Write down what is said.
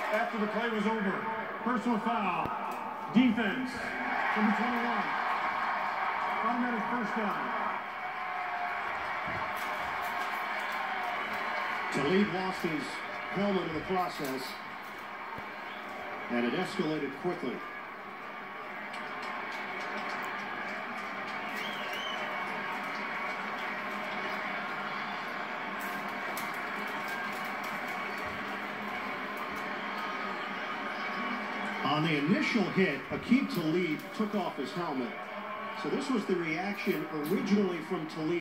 after the play was over. Personal foul. Defense. Number 21. Automatic first down. Talib lost his helmet in the process, and it escalated quickly. On the initial hit, Aqib Talib took off his helmet. So this was the reaction originally from Talib.